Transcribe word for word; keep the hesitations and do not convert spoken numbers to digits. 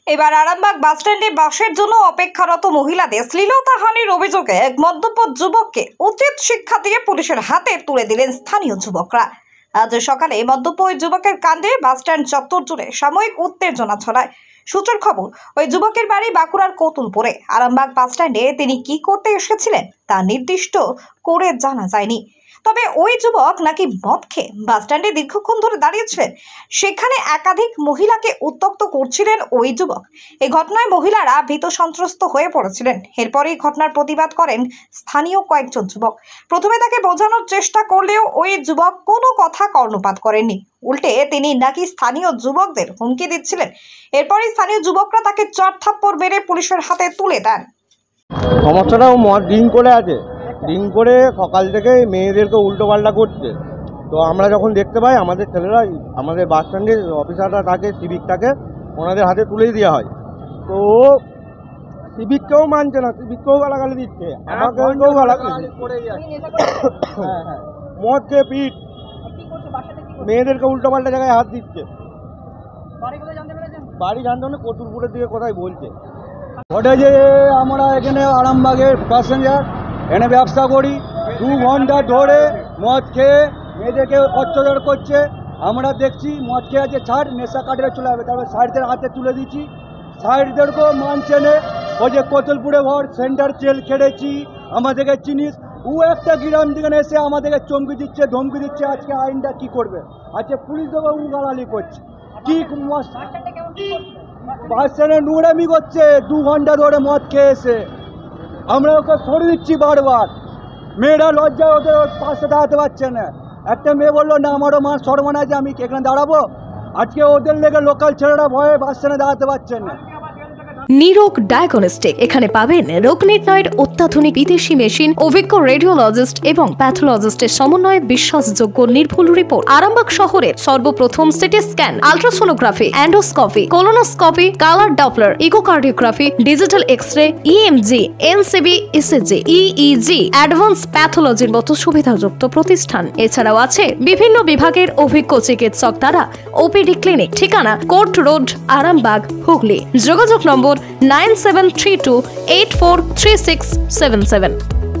এবার আরামবাগ বাসস্ট্যান্ডে বাসের জন্য অপেক্ষারত মহিলাদের শ্লীলতাহানির অভিযোগে এক মদ্যপ যুবককে উচিত শিক্ষা দিয়ে পুলিশের হাতে তুলে দিলেন স্থানীয় যুবকরা। আজ সকালে মদ্যপ ওই যুবকের কাণ্ডে বাসস্ট্যান্ড চত্বর জুড়ে সাময়িক উত্তেজনা ছড়ায়। সূত্রের খবর, ওই যুবকের বাড়ি বাঁকুড়ার কতুলপুরে। আরামবাগ বাসস্ট্যান্ডে তিনি কি করতে এসেছিলেন তা নির্দিষ্ট করে জানা যায়নি। তবে ওই যুবক নাকি মদ খেয়ে বাসস্ট্যান্ডে দীর্ঘক্ষণ ধরে দাঁড়িয়েছিলেন, সেখানে একাধিক মহিলাকে উত্ত্যক্ত করছিলেন ওই যুবক। এই ঘটনায় মহিলারা ভীত সন্ত্রস্ত হয়ে পড়েছিলেন। এরপরই ঘটনার প্রতিবাদ করেন স্থানীয় কয়েকজন যুবক। প্রথমে তাকে বোঝানোর চেষ্টা করলেও ওই যুবক কোনো কথা কর্ণপাত করেননি, উল্টে তিনি নাকি স্থানীয় যুবকদের হুমকি দিচ্ছিলেন। এরপরই স্থানীয় যুবকরা তাকে চট থাপ্পড় মেরে পুলিশের হাতে তুলে দেন। সমস্যাটা ও মদ ড্রিঙ্ক করে আছে, ড্রিঙ্ক করে সকাল থেকে মেয়েদেরকে উল্টো পাল্টা করছে। তো আমরা যখন দেখতে পাই, আমাদের ছেলেরা আমাদের বাস স্ট্যান্ডের অফিসাররা থাকে, সিভিকটাকে ওনাদের হাতে তুলে দেওয়া হয়। তো সিভিককেও মানছে না, সিভিককেও গালাগালি দিচ্ছে, আমাকেও গালাগালি মদ খেয়ে পিট মেয়েদেরকে উল্টো পাল্টা জায়গায় হাত দিচ্ছে। বাড়ি জানতে হলে কতুলপুরের দিকে কোথায় বলছে। ওটা যে আমরা এখানে আরামবাগের প্যাসেঞ্জার এনে ব্যবসা করি, দু ঘন্টা ধরে মদ খেয়ে মেয়েদেরকে অত্যাচার করছে। আমরা দেখছি মদ খেয়ে আছে, ছাড় নেশা কাটে চলে যাবে, তারপরে সাইডদের হাতে তুলে দিচ্ছি। সাইডদেরকেও মানছে না। ওই যে কতুলপুরে ঘর সেন্টার জেল খেটেছি, আমাদেরকে চিনিস, ও একটা গ্রাম থেকে এসে আমাদেরকে চমকি দিচ্ছে, ধমকি দিচ্ছে। আজকে আইনটা কি করবে? আজকে পুলিশ দেবো, উ গালালি করছে। কি বাস স্ট্যান্ডে নোংরামি করছে, দু ঘন্টা ধরে মদ খেয়ে এসে। আমরা ওকে সরে দিচ্ছি বারবার। মেয়েরা লজ্জা, ওদের পাশে দাঁড়াতে পারছে না। একটা মেয়ে বললো, না আমারও মা সর্বনা আছে, আমি এখানে দাঁড়াবো। আজকে ওদের লেগে লোকাল ছেলেরা ভয়ে বাস স্ট্যান্ডে দাঁড়াতে পারছে না। নিরোগ ডায়াগনস্টিক, এখানে পাবেন রোগ নির্ণয়ের অত্যাধুনিক বিদেশি মেশিন, অভিজ্ঞ রেডিওলজিস্ট এবং প্যাথোলজিস্টের সমন্বয়ে বিশ্বাসযোগ্য নির্ভুল রিপোর্ট। আরামবাগ শহরের সর্বপ্রথম CT scan, ultrasonography, endoscopy, colonoscopy, colour Doppler, echocardiography, digital X ray, EMG, NCV, ECG, EEG, advance প্যাথোলজির মতো সুবিধাযুক্ত প্রতিষ্ঠান। এছাড়াও আছে বিভিন্ন বিভাগের অভিজ্ঞ চিকিৎসক দ্বারা ওপিডি ক্লিনিক। ঠিকানা কোর্ট রোড, আরামবাগ, হুগলি। যোগাযোগ নম্বর nine seven three two eight four three six seven seven.